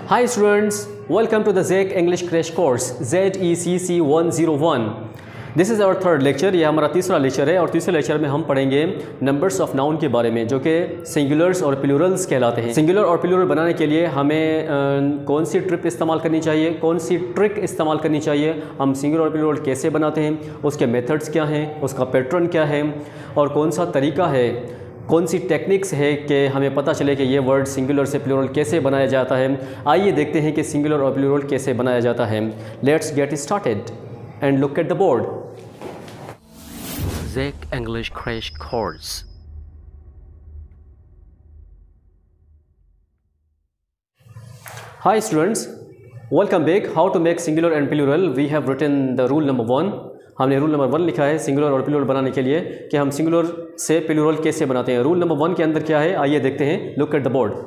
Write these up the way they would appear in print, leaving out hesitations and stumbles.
Hi students, welcome to the ZEC English Crash Course ZECC 101. This is our third lecture. ये हमारा तीसरा lecture है और तीसरे लेक्चर में हम पढ़ेंगे नंबर्स ऑफ नाउन के बारे में, जो कि सिंगुलर्स और प्लूरल्स कहलाते हैं। सिंगुलर और प्लूरल बनाने के लिए हमें कौन सी ट्रिक इस्तेमाल करनी चाहिए, कौन सी ट्रिक इस्तेमाल करनी चाहिए, हम सिंगुलर और प्लूरल कैसे बनाते हैं, उसके मेथड्स क्या हैं, उसका पैटर्न क्या है और कौन सा तरीका है, कौन सी टेक्निक्स है कि हमें पता चले कि ये वर्ड सिंगुलर से प्लूरल कैसे बनाया जाता है। आइए देखते हैं कि सिंगुलर और प्लूरल कैसे बनाया जाता है। Let's get started and look at the board. ZEC English Crash Course. Hi students, welcome back. How to make singular and plural? We have written the rule number 1. हमने रूल नंबर 1 लिखा है singular और plural बनाने के लिए कि हम singular से प्लूरल कैसे बनाते हैं। रूल नंबर 1 के अंदर क्या है, आइए देखते हैं। Look at the board.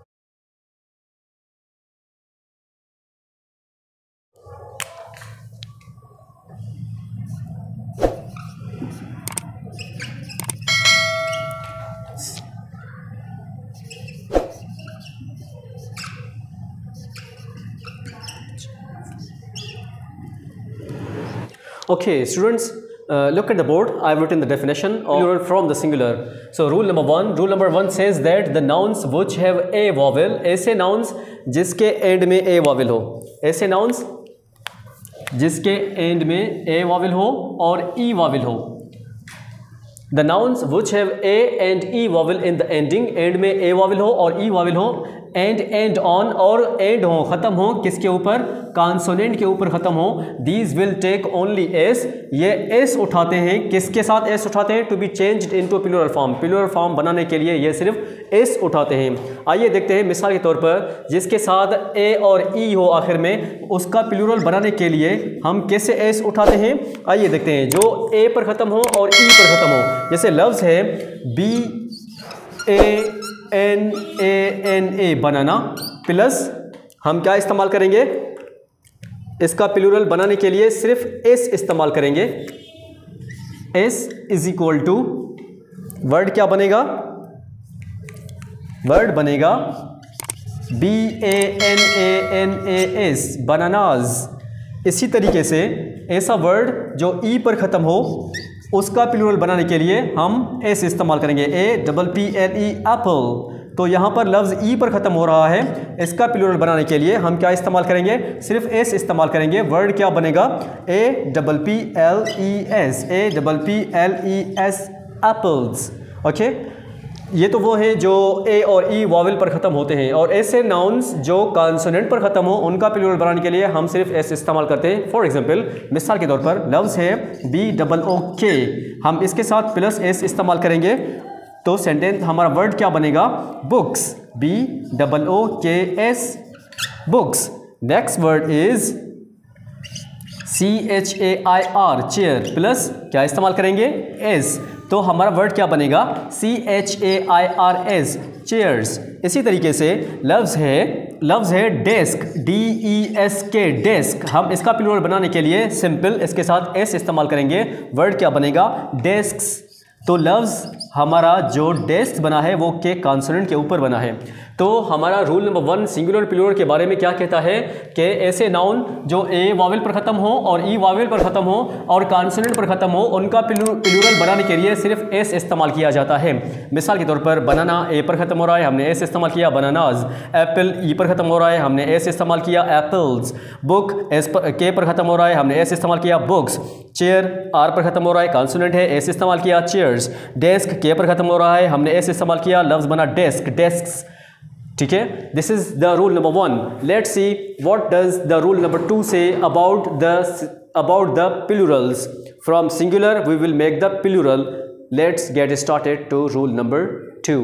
Okay, students, look at the board. I've written the definition of plural from the singular. So, rule number 1 says that the nouns which have a vowel, ऐसे nouns जिसके end में a vowel हो, ऐसे nouns जिसके end में a vowel हो और e vowel हो. The nouns which have a and e vowel in the ending, end में a vowel हो और e vowel हो, and on और end हो, ख़त्म हो किसके ऊपर, कॉन्सोनेंट के ऊपर ख़त्म हो, these will take only s, ये s उठाते हैं, किसके साथ s उठाते हैं, to be changed into plural form, plural form बनाने के लिए ये सिर्फ s उठाते हैं। आइए देखते हैं, मिसाल के तौर पर जिसके साथ a और e हो आखिर में, उसका प्लूरल बनाने के लिए हम कैसे s उठाते हैं, आइए देखते हैं। जो a पर ख़त्म हो और e पर ख़त्म हो, जैसे लफ्ज़ है BANANA बनाना, प्लस हम क्या इस्तेमाल करेंगे, इसका प्लूरल बनाने के लिए सिर्फ s इस्तेमाल करेंगे। s is equal to word क्या बनेगा, वर्ड बनेगा BANANAS, बनानाज। इसी तरीके से ऐसा वर्ड जो e पर ख़त्म हो, उसका प्लूरल बनाने के लिए हम s इस्तेमाल करेंगे, APPLE एप्पल। तो यहाँ पर लफ्ज़ e पर ख़त्म हो रहा है, इसका प्लूरल बनाने के लिए हम क्या इस्तेमाल करेंगे, सिर्फ s इस्तेमाल करेंगे। वर्ड क्या बनेगा, APPLES एप्पल्स। ओके, ये तो वो है जो a और e वॉवल पर ख़त्म होते हैं, और ऐसे नाउन्स जो कॉन्सोनेंट पर ख़त्म हो उनका प्लूरल बनाने के लिए हम सिर्फ s इस्तेमाल करते हैं। फॉर एग्जांपल, मिसाल के तौर पर लफ्ज़ है BOOK, हम इसके साथ प्लस s इस्तेमाल करेंगे तो सेंटेंस हमारा वर्ड क्या बनेगा, books, BOOKS, books. Next word is CHAIR, chair, plus क्या इस्तेमाल करेंगे, s, तो हमारा वर्ड क्या बनेगा, CHAIRS, चेयर्स। इसी तरीके से लफ्ज़ है डेस्क, DESK, डेस्क, हम इसका प्लूरल बनाने के लिए सिंपल इसके साथ s इस्तेमाल करेंगे। वर्ड क्या बनेगा, डेस्क्स। तो लफ्ज़ हमारा जो डेस्क बना है वो के कॉन्सोनेंट के ऊपर बना है। तो हमारा रूल नंबर 1 सिंगुलर प्लूरल के बारे में क्या कहता है कि ऐसे नाउन जो a वावल पर ख़त्म हो और e वावल पर ख़त्म हो और कॉन्सोनेंट पर ख़त्म हो, उनका प्लूरल बनाने के लिए सिर्फ s इस्तेमाल किया जाता है। मिसाल के तौर पर बनाना a पर ख़त्म हो रहा है, हमने s इस्तेमाल किया, बनानाज। एप्पल e पर ख़त्म हो रहा है, हमने s इस्तेमाल किया, एप्पल्स। बुक k पर ख़त्म हो रहा है, हमने s इस्तेमाल किया, बुक्स। चेयर r पर ख़त्म हो रहा है, कॉन्सोनेंट है, s इस्तेमाल किया, चेयर्स। डेस्क k पर ख़त्म हो रहा है, हमने s इस्तेमाल किया, लफ्ज़ बना डेस्क, डेस्क्स। ठीक है, this is the rule number 1। Let's see what does the rule number 2 say about the plurals. From singular we will make the plural. Let's get started to rule number 2।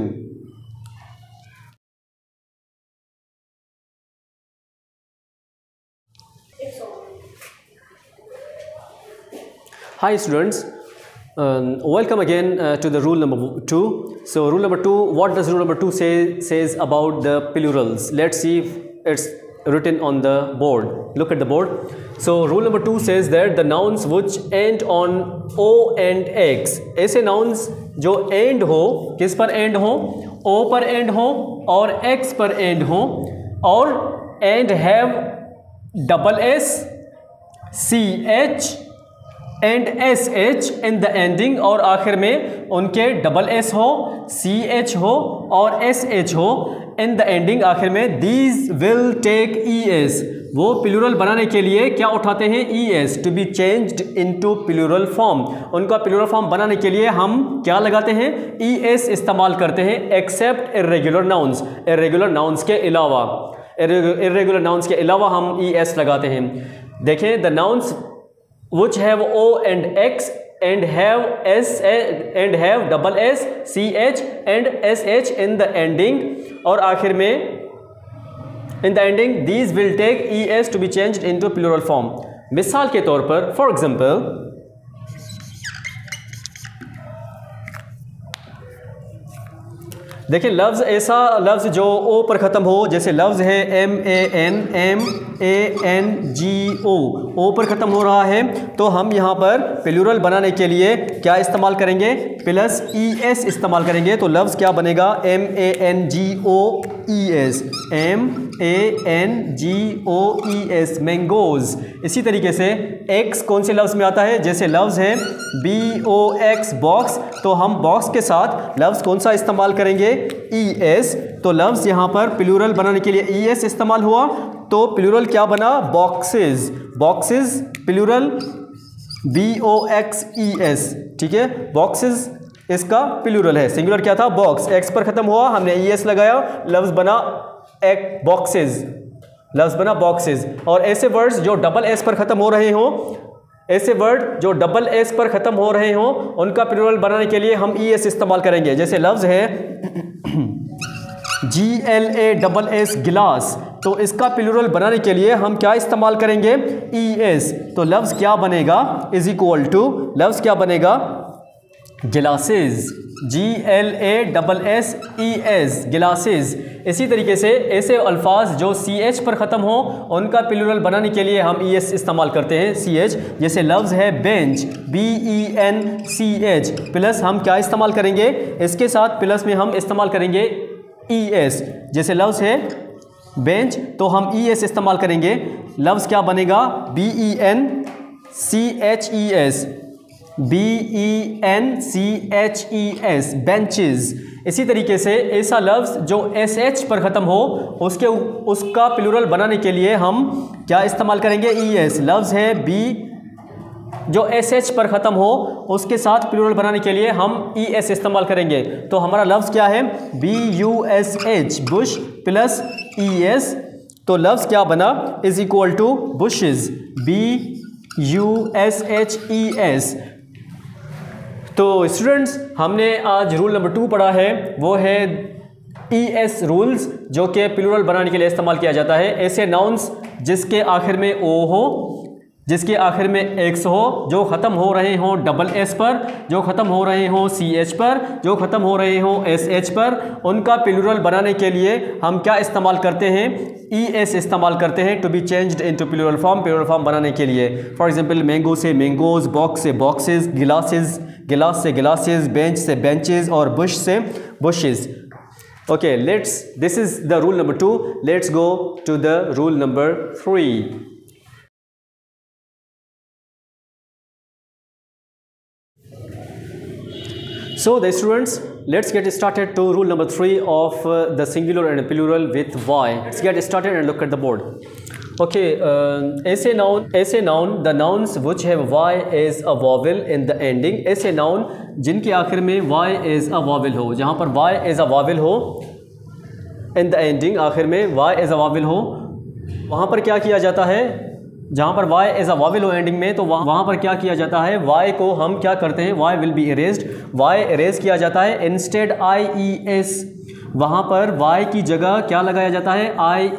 Hi students, welcome again to the rule number 2. So rule number 2, what does rule number 2 says about the plurals? Let's see if it's written on the board. Look at the board. So rule number 2 says that the nouns which end on o and x, ऐसे nouns जो end हो, किस पर end हो, o पर end हो और x पर end हो, और and have double S C H and S H in the ending, और आखिर में उनके डबल एस हो, सी एच हो और एस एच हो इन द एंडिंग आखिर में, these will take E S, वो प्लूरल बनाने के लिए क्या उठाते हैं, E S, to be changed into plural form. उनका प्लूरल फॉर्म बनाने के लिए हम क्या लगाते हैं, ई एस इस्तेमाल करते हैं, except irregular nouns, irregular nouns के अलावा, इर्रेगुलर नाउन्स के अलावा हम ई एस लगाते हैं। देखें, the nouns which have o and x and have double s ch and sh in the ending, और आखिर में in the ending these will take es to be changed into plural form। मिसाल के तौर पर, for example, देखिए लफ्ज़, ऐसा लफ्ज़ जो ओ पर ख़त्म हो, जैसे लफ्ज़ है MANGO, ओ पर ख़त्म हो रहा है, तो हम यहाँ पर प्लूरल बनाने के लिए क्या इस्तेमाल करेंगे, प्लस ES इस्तेमाल करेंगे। तो लफ्ज़ क्या बनेगा, MANGOES, मैंगोज़। इसी तरीके से X कौन से लफ्ज़ में आता है, जैसे लफ्ज़ है BOX, बॉक्स, तो हम बॉक्स के साथ लफ्ज़ कौन सा इस्तेमाल करेंगे, ES। तो लफ्ज़ यहाँ पर प्लूरल बनाने के लिए ES इस्तेमाल हुआ, तो प्लूरल क्या बना, बॉक्सेस, बॉक्सेस प्लूरल BOXES, ठीक है, बॉक्सेस इसका प्लूरल है, सिंगुलर क्या था, बॉक्स, X पर ख़त्म हुआ, हमने ES लगाया, लफ्ज़ बना एक बॉक्सेस, लफ्ज़ बना बॉक्सेस। और ऐसे वर्ड्स जो डबल S पर ख़त्म हो रहे हों, ऐसे वर्ड जो डबल एस पर ख़त्म हो रहे हों, उनका प्लूरल बनाने के लिए हम ES इस्तेमाल करेंगे। जैसे लफ्ज़ है GLASS, गिलास, तो इसका प्लूरल बनाने के लिए हम क्या इस्तेमाल करेंगे, ES। तो लफ्ज़ क्या बनेगा, इज इक्वल टू, लफ्ज़ क्या बनेगा, गिलासेस, GLASSES, गिलासेस। इसी तरीके से ऐसे अल्फाज जो CH पर ख़त्म हो, उनका प्लूरल बनाने के लिए हम ES इस्तेमाल करते हैं, CH। जैसे लफ्ज़ है बेंच, BENCH, प्लस हम क्या इस्तेमाल करेंगे, इसके साथ प्लस में हम इस्तेमाल करेंगे ES। जैसे लफ्ज़ है बेंच, तो हम ES इस्तेमाल करेंगे, लफ्ज़ क्या बनेगा, BENCHES, BENCHES, बेंचेस। इसी तरीके से ऐसा लफ्ज़ जो SH पर ख़त्म हो, उसका प्लूरल बनाने के लिए हम क्या इस्तेमाल करेंगे, ES। लफ्ज़ है B, जो SH पर ख़त्म हो, उसके साथ प्लूरल बनाने के लिए हम ES इस्तेमाल करेंगे। तो हमारा लफ्ज़ क्या है, BUSH, बुश, प्लस ES। तो लफ्ज़ क्या बना, is equal to bushes, BUSHES। तो स्टूडेंट्स, हमने आज रूल नंबर 2 पढ़ा है, वो है ES रूल्स, जो कि प्लूरल बनाने के लिए इस्तेमाल किया जाता है। ऐसे नाउन्स जिसके आखिर में O हो, जिसके आखिर में X हो, जो ख़त्म हो रहे हों डबल S पर, जो ख़त्म हो रहे हों CH पर, जो ख़त्म हो रहे हों SH पर, उनका प्लूरल बनाने के लिए हम क्या इस्तेमाल करते हैं, ES इस्तेमाल करते हैं, to be changed into plural form, plural form बनाने के लिए। फॉर एग्जांपल, मैंगो से मैंगोज़, बॉक्स से बॉक्सेस, गिलासेस, गिलास से गिलासेस, बेंच से बेंचेस और बुश से bushes. Okay, this is the rule number 2। Let's go to the rule number 3। So the students, let's get started to rule number 3 of the singular and plural with Y. Let's get started and look at the board. Okay, ऐसे noun, the nouns which have Y as a vowel in the ending, ऐसे noun जिनके आखिर में Y as a vowel हो, जहाँ पर Y as a vowel हो in the ending, आखिर में Y as a vowel हो, वहाँ पर क्या किया जाता है, जहाँ पर Y एज अ वावेल हो एंडिंग में, तो वहाँ पर क्या किया जाता है, Y को हम क्या करते हैं, Y will be erased, Y erase किया जाता है। इंस्टेड IES, वहाँ पर Y की जगह क्या लगाया जाता है,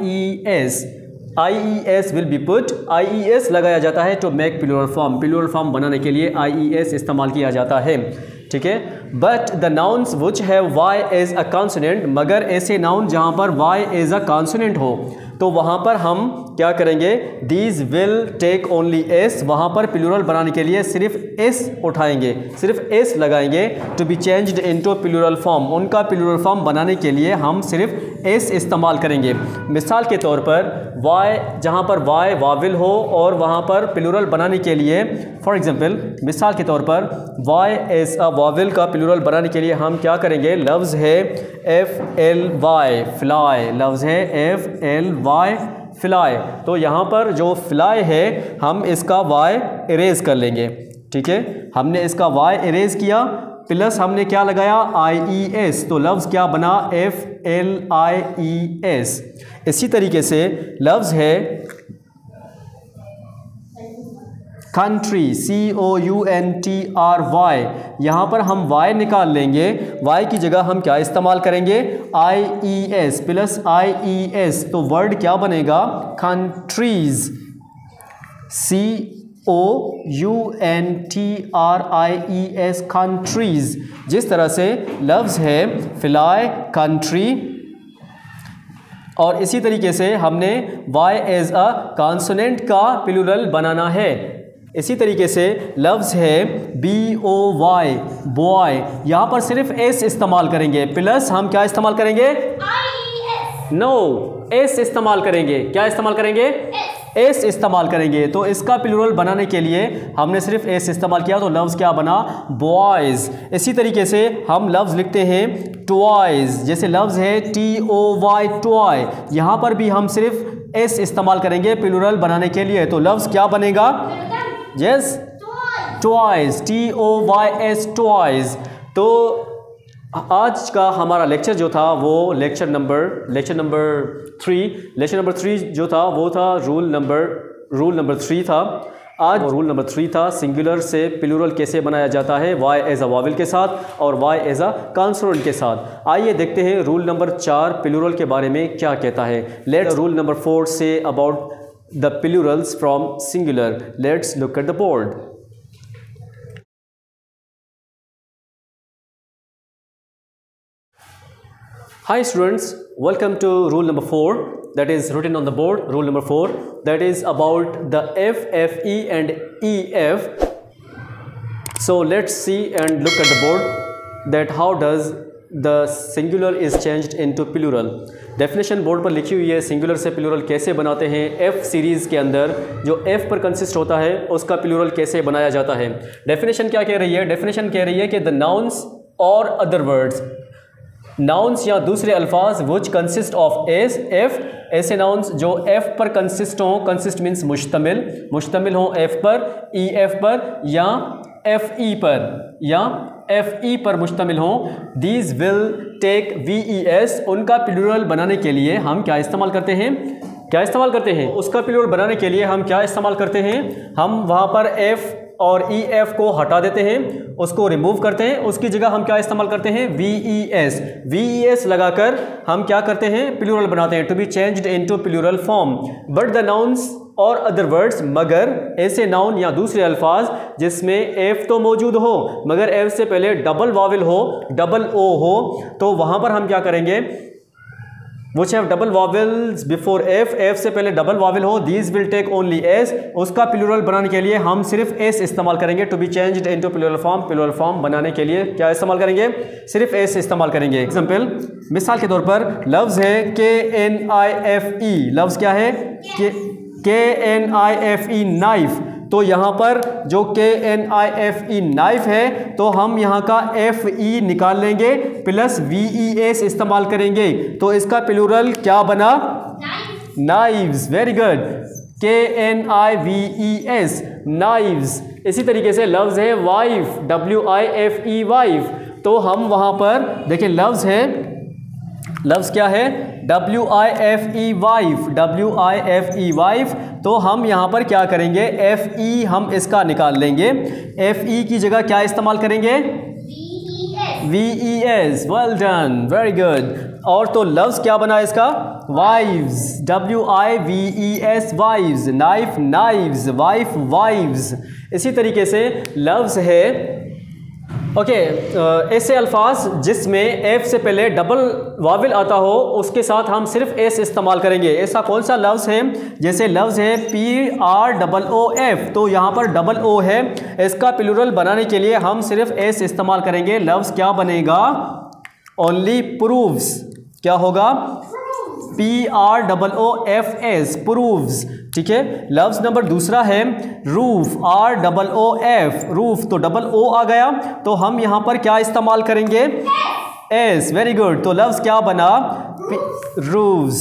IES will be put, IES लगाया जाता है to make plural form, plural form बनाने के लिए IES इस्तेमाल किया जाता है, ठीक है। But the nouns which have Y as a consonant, मगर ऐसे नाउन जहाँ पर Y एज अ कॉन्सोनेंट हो, तो वहाँ पर हम क्या करेंगे, these will take only S, वहाँ पर प्लूरल बनाने के लिए सिर्फ एस उठाएंगे, सिर्फ एस लगाएंगे, to be changed into plural form, उनका प्लूरल फॉर्म बनाने के लिए हम सिर्फ एस इस्तेमाल करेंगे। मिसाल के तौर पर वाई, जहाँ पर वाई वाविल हो और वहाँ पर प्लूरल बनाने के लिए, फॉर एग्जांपल मिसाल के तौर पर वाई एज अ वाविल का प्लूरल बनाने के लिए हम क्या करेंगे, लफ्ज़ है एफ एल वाई फ्लाई, लफ्ज़ है एफ एल वाई फ्लाई। तो यहाँ पर जो फ्लाई है हम इसका वाई इरेज कर लेंगे, ठीक है। हमने इसका वाई इरेज किया, प्लस हमने क्या लगाया, आई ई एस, तो लफ्ज़ क्या बना, F L I E S. इसी तरीके से लफ्ज़ है country, C O U N T R Y, यहाँ पर हम वाई निकाल लेंगे, वाई की जगह हम क्या इस्तेमाल करेंगे, I E S plus I E S, तो वर्ड क्या बनेगा, countries, C O U N T R I E S, countries. जिस तरह से लफ्ज़ है फ्लाई, कंट्री, और इसी तरीके से हमने वाई एज अ कॉन्सोनेंट का प्लूरल बनाना है। इसी तरीके से लफ्ज़ है बी ओ वाई बॉय, यहाँ पर सिर्फ एस इस्तेमाल करेंगे, प्लस हम क्या इस्तेमाल करेंगे, नो एस इस्तेमाल करेंगे। क्या इस्तेमाल करेंगे, एस इस्तेमाल करेंगे। तो इसका प्लूरल बनाने के लिए हमने सिर्फ एस इस्तेमाल किया, तो लफ्ज़ क्या बना, बॉयज़। इसी तरीके से हम लफ्ज़ लिखते हैं टॉयज़, जैसे लफ्ज़ है टी ओ वाई टॉय, यहाँ पर भी हम सिर्फ एस इस्तेमाल करेंगे प्लूरल बनाने के लिए, तो लफ्ज़ क्या बनेगा, yes toys, T O Y S toys. तो आज का हमारा लेक्चर जो था वो लेक्चर नंबर 3 जो था वो था रूल नंबर 3 था। आज रूल नंबर 3 था सिंगुलर से प्लूरल कैसे बनाया जाता है, वाई एज अ वाविल के साथ और वाई एज अ कॉन्सोनेंट के साथ। आइए देखते हैं रूल नंबर 4 प्लूरल के बारे में क्या कहता है। Let's rule number 4 say about the plurals from singular. Let's look at the board. Hi students, welcome to rule number 4 that is written on the board. Rule number 4 that is about the F, FE and EF. So let's see and look at the board that how does the singular is changed into plural. Definition board पर लिखी हुई है, singular से plural कैसे बनाते हैं। F series के अंदर जो F पर कंसिस्ट होता है उसका प्लूरल कैसे बनाया जाता है। डेफिनेशन क्या कह रही है, डेफिनेशन कह रही है कि the nouns or other words, nouns या दूसरे अल्फाज which consist of S F, ऐसे नाउन्स जो एफ पर कंसिस्ट हों, कंसिस्ट मीन्स मुश्तमिल हों एफ पर, ई एफ पर या एफ ई पर या एफ ई पर मुश्तमिल हों, these will take V E S. उनका प्लूरल बनाने के लिए हम क्या इस्तेमाल करते हैं, उसका प्लूरल बनाने के लिए हम क्या इस्तेमाल करते हैं, हम वहाँ पर एफ और ई एफ को हटा देते हैं, उसको रिमूव करते हैं, उसकी जगह हम क्या इस्तेमाल करते हैं, वी ई एस लगाकर हम क्या करते हैं, प्लूरल बनाते हैं, to be changed into plural form. But the nouns or other words, मगर ऐसे नाउन या दूसरे अल्फाज जिसमें एफ तो मौजूद हो मगर एफ से पहले डबल वाविल हो, डबल ओ हो, तो वहाँ पर हम क्या करेंगे, which have double vowels before f से पहले डबल वाविल हो, these will take only s। उसका प्लूरल बनाने के लिए हम सिर्फ s इस्तेमाल करेंगे, to be changed into plural form. Plural form बनाने के लिए क्या इस्तेमाल करेंगे, सिर्फ s इस्तेमाल करेंगे। एग्जाम्पल, मिसाल के तौर पर लफ्ज़ है KNIFE, लफ्ज़ क्या है, KNIFE नाइफ, तो यहाँ पर जो KNIFE नाइफ है तो हम यहाँ का FE निकाल लेंगे प्लस VES इस्तेमाल करेंगे, तो इसका प्लूरल क्या बना, knives. Very good, KNIVES knives. इसी तरीके से लफ्ज़ है वाइफ, WIFE वाइफ, तो हम वहाँ पर देखिए लफ्ज़ है, लफ्ज़ क्या है, WIFE वाइफ, तो हम यहाँ पर क्या करेंगे, FE हम इसका निकाल लेंगे, FE की जगह क्या इस्तेमाल करेंगे, VES। Well done, very good. और तो लफ्ज़ क्या बना इसका, wives, WIVES wives, knife knives, wife wives. इसी तरीके से लफ्ज़ है ऐसे अल्फाज जिसमें एफ से पहले डबल वाविल आता हो उसके साथ हम सिर्फ एस इस्तेमाल करेंगे। ऐसा कौन सा लफ्ज़ है, जैसे लफ्ज़ है PROOF, तो यहाँ पर डबल ओ है, इसका प्लूरल बनाने के लिए हम सिर्फ एस इस्तेमाल करेंगे। लफ्ज़ क्या बनेगा, ओनली प्रूव्स। क्या होगा, PROOFS, प्रूव्स, ठीक है। लफ्ज नंबर दूसरा है रूफ, ROOF, रूफ, तो डबल ओ आ गया, तो हम यहां पर क्या इस्तेमाल करेंगे? S, very good. तो लफ्ज क्या बना? रूव्स,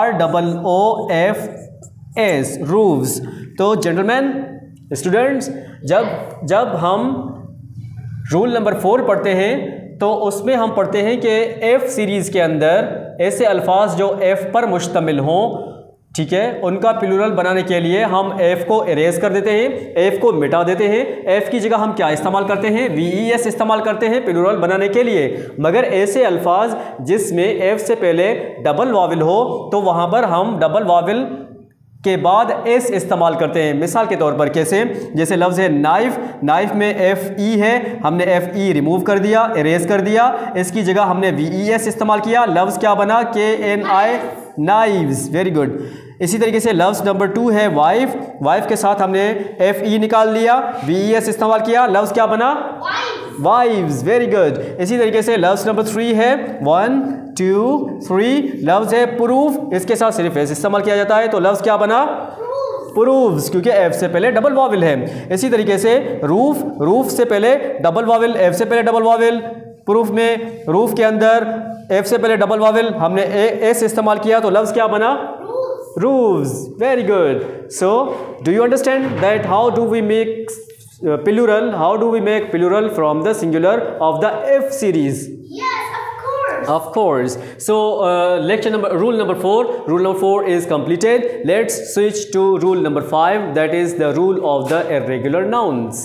ROOFS, रूव्स। तो जेंटलमैन, स्टूडेंट्स, जब हम रूल नंबर 4 पढ़ते हैं तो उसमें हम पढ़ते हैं कि एफ सीरीज़ के अंदर ऐसे अल्फाज जो एफ पर मुश्तमिल हों, ठीक है, उनका प्लूरल बनाने के लिए हम एफ को इरेज कर देते हैं, एफ को मिटा देते हैं। एफ की जगह हम क्या इस्तेमाल करते हैं? VES इस्तेमाल करते हैं प्लूरल बनाने के लिए। मगर ऐसे अल्फाज जिसमें एफ से पहले डबल वाविल हो तो वहाँ पर हम डबल वाविल के बाद एस इस्तेमाल करते हैं। मिसाल के तौर पर कैसे? जैसे लफ्ज़ है नाइफ, नाइफ में FE है, हमने FE रिमूव कर दिया, इरेज कर दिया, इसकी जगह हमने VES इस्तेमाल किया, लफ्ज़ क्या बना? KNI, knives, very good. इसी तरीके से लफ्ज़ नंबर 2 है वाइफ, वाइफ के साथ हमने FE निकाल लिया, VES इस्तेमाल किया, लफ्ज़ क्या बना? Wives, very good. इसी तरीके से लफ्ज़ नंबर 3 है 1 2 3, लफ्ज़ है प्रूफ, इसके साथ सिर्फ एस इस्तेमाल किया जाता है, तो लफ्ज़ क्या बना? प्रूव्स, क्योंकि एफ से पहले डबल वाविल है। इसी तरीके से रूफ, रूफ से पहले डबल वाविल, एफ से पहले डबल वाविल, प्रूफ में रूफ के अंदर एफ से पहले डबल वाविल, हमने एस इस्तेमाल किया, तो लफ्ज़ क्या बना? Rooves, very good. So do you understand that how do we make plural, how do we make plural from the singular of the F series? Yes, of course. Of course. So rule number 4 is completed. Let's switch to rule number 5, that is the rule of the irregular nouns.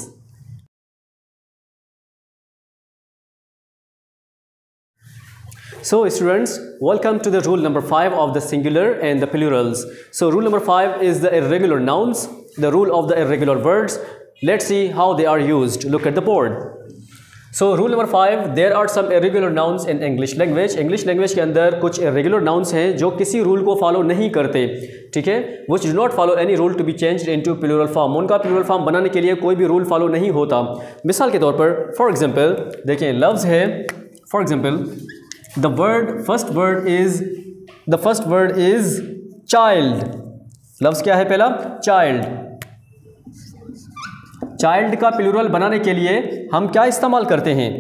So students, welcome to the rule number 5 of the singular and the plurals. So rule number 5 is the irregular nouns, the rule of the irregular words. Let's see how they are used. Look at the board. So rule number 5, there are some irregular nouns in English language. English language के अंदर कुछ irregular nouns हैं जो किसी rule को follow नहीं करते, ठीक है, which do not follow any rule to be changed into plural form. उनका plural form बनाने के लिए कोई भी रूल फॉलो नहीं होता। मिसाल के तौर पर for example देखें, लफ्ज़ है for example first word is child. लफ्ज़ क्या है? पहला child। चाइल्ड का प्लूरल बनाने के लिए हम क्या इस्तेमाल करते हैं?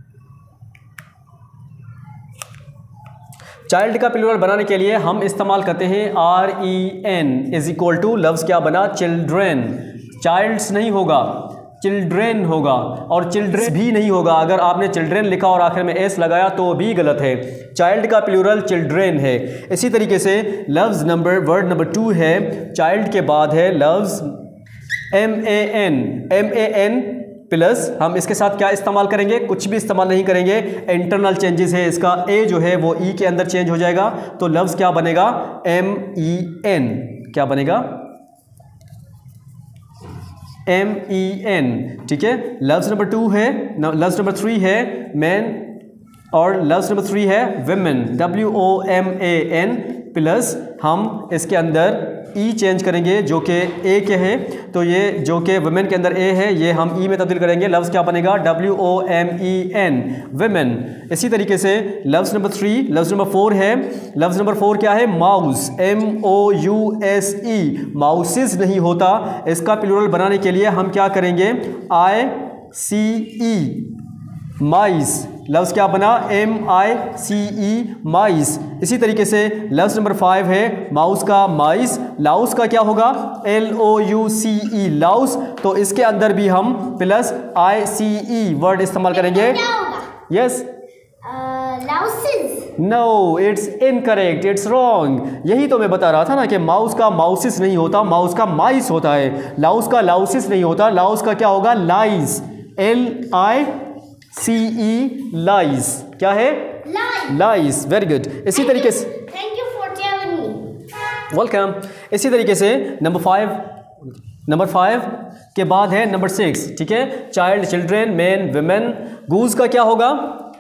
चाइल्ड का प्लूरल बनाने के लिए हम इस्तेमाल करते हैं REN इज इक्वल टू, लफ्ज़ क्या बना? चिल्ड्रेन। चाइल्ड्स नहीं होगा, चिल्ड्रेन होगा, और चिल्ड्रेन भी नहीं होगा। अगर आपने चिल्ड्रेन लिखा और आखिर में एस लगाया तो भी गलत है। चाइल्ड का प्लूरल चिल्ड्रेन है। इसी तरीके से वर्ड नंबर 2 है, चाइल्ड के बाद है लफ्ज़ MAN प्लस, हम इसके साथ क्या इस्तेमाल करेंगे? कुछ भी इस्तेमाल नहीं करेंगे, इंटरनल चेंजेस है, इसका ए जो है वो ई के अंदर चेंज हो जाएगा, तो लफ्ज़ क्या बनेगा? MEN। क्या बनेगा? MEN, ठीक है। लफ्ज़ नंबर 2 है, लफ्ज़ नंबर 3 है मैन, और लफ्ज़ नंबर 3 है women, WOMAN प्लस, हम इसके अंदर ई चेंज करेंगे जो कि ए के है, तो ये जो कि वुमेन के अंदर ए है ये हम ई में तब्दील करेंगे, लफ्ज़ क्या बनेगा? WOMEN, women। इसी तरीके से लफ्ज़ नंबर 4 है, लफ्ज़ नंबर 4 क्या है? माउस, MOUSE, माउसेस नहीं होता। इसका प्लूरल बनाने के लिए हम क्या करेंगे? ICE, माइस, लफ्ज़ क्या बना? MICE, माइस। इसी तरीके से लफ्ज़ नंबर 5 है माउस का माइस, लाउस का क्या होगा? LOUCE, लाउस, तो इसके अंदर भी हम प्लस ICE वर्ड इस्तेमाल करेंगे। Yes, no, it's incorrect, it's wrong. यही तो मैं बता रहा था ना कि माउस का माउसिस नहीं होता, माउस का माइस होता है। लाउस का लाउसिस नहीं होता, लाउस का क्या होगा? लाइस, LICE, लाइस। क्या है? Lice, very good. इसी तरीके से thank you for telling me, welcome. इसी तरीके से नंबर 5 के बाद है नंबर 6, ठीक है, child, children, man, women. Goose का क्या होगा?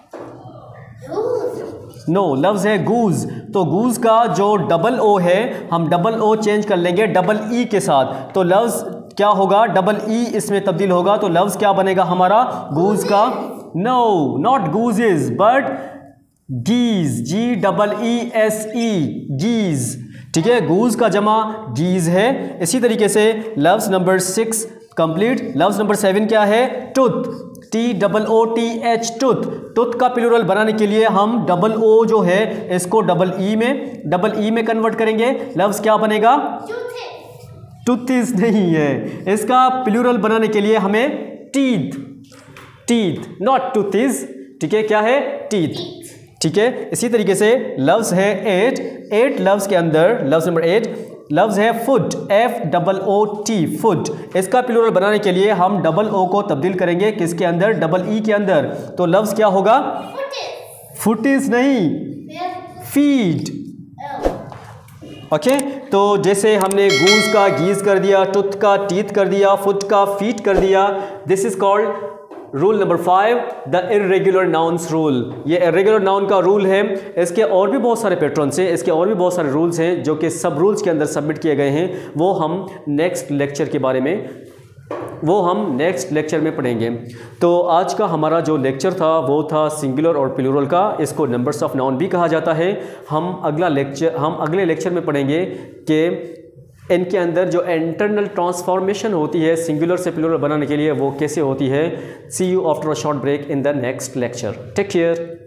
नो, लफ्ज़ है गूज, तो गूज का जो डबल ओ है हम डबल ओ चेंज कर लेंगे डबल ई के साथ, तो लफ्ज़ क्या होगा? डबल ई इसमें तब्दील होगा, तो लफ्ज़ क्या बनेगा हमारा? गूज का? No, not gooses, but geese, GEESE, geese, ठीक है। गूज का जमा गीज है। इसी तरीके से लफ्ज नंबर 6 कंप्लीट। लफ्ज नंबर 7 क्या है? Tooth, TOOTH, tooth. टूथ का प्लूरल बनाने के लिए हम डबल ओ जो है इसको डबल ई में कन्वर्ट करेंगे। लफ्ज क्या बनेगा? टूथिस नहीं है, इसका प्लूरल बनाने के लिए हमें टीथ, नॉट टूथिस, ठीक है। क्या है? टीथ, ठीक है। इसी तरीके से लफ्ज है 8 लफ्ज के अंदर लफ्ज नंबर 8 लफ्ज है फुट, FOOT, फुट। इसका प्लूरल बनाने के लिए हम डबल ओ को तब्दील करेंगे किसके अंदर? डबल ई के अंदर। तो लफ्ज क्या होगा? फुटिस नहीं, फीड। ओके, तो जैसे हमने गूज का गीज कर दिया, टूथ का टीथ कर दिया, फुट का फीट कर दिया। This is called rule number 5, the irregular nouns rule. ये इर्रेगुलर नाउन का रूल है। इसके और भी बहुत सारे पैटर्न्स हैं, इसके और भी बहुत सारे रूल्स हैं जो कि सब रूल्स के अंदर सबमिट किए गए हैं। वो हम नेक्स्ट लेक्चर में पढ़ेंगे। तो आज का हमारा जो लेक्चर था वो था सिंगुलर और प्लूरल का। इसको नंबर्स ऑफ नाउन भी कहा जाता है। हम अगले लेक्चर में पढ़ेंगे कि इनके अंदर जो इंटरनल ट्रांसफॉर्मेशन होती है सिंगुलर से प्लूरल बनाने के लिए वो कैसे होती है। See you after a short break in the next lecture. Take care.